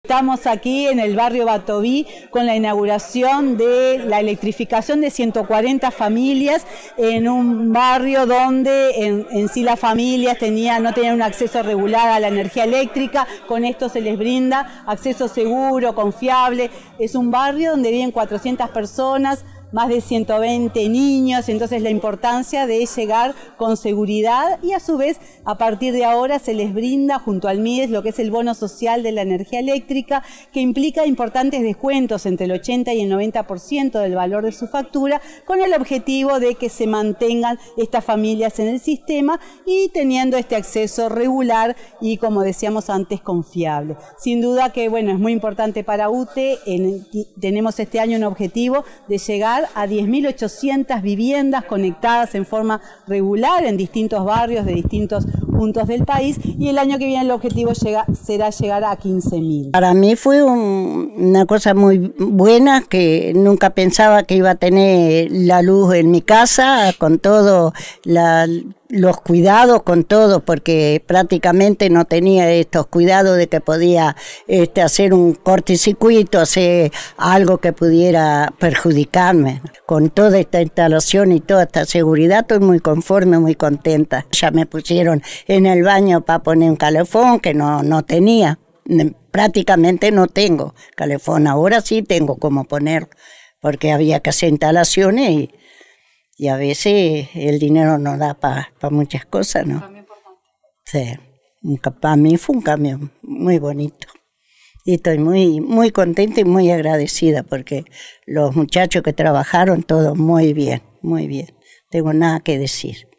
Estamos aquí en el barrio Batoví con la inauguración de la electrificación de 140 familias en un barrio donde en sí las familias no tenían un acceso regular a la energía eléctrica. Con esto se les brinda acceso seguro, confiable. Es un barrio donde viven 400 personas, más de 120 niños, entonces la importancia de llegar con seguridad y a su vez a partir de ahora se les brinda junto al MIDES lo que es el bono social de la energía eléctrica, que implica importantes descuentos entre el 80 y el 90% del valor de su factura, con el objetivo de que se mantengan estas familias en el sistema y teniendo este acceso regular y, como decíamos antes, confiable. Sin duda que bueno, es muy importante para UTE, tenemos este año un objetivo de llegar a 10.800 viviendas conectadas en forma regular en distintos barrios de distintos puntos del país, y el año que viene el objetivo será llegar a 15.000. Para mí fue una cosa muy buena, que nunca pensaba que iba a tener la luz en mi casa, con todo los cuidados, con todo, porque prácticamente no tenía estos cuidados de que podía hacer un cortocircuito, hacer algo que pudiera perjudicarme. Con toda esta instalación y toda esta seguridad estoy muy conforme, muy contenta. Ya me pusieron en el baño para poner un calefón que no tenía, prácticamente no tengo calefón, ahora sí tengo como ponerlo, porque había que hacer instalaciones y a veces el dinero no da para muchas cosas, ¿no? Sí, para mí fue un cambio muy bonito. Y estoy muy contenta y muy agradecida porque los muchachos que trabajaron, todos muy bien, muy bien. Tengo nada que decir.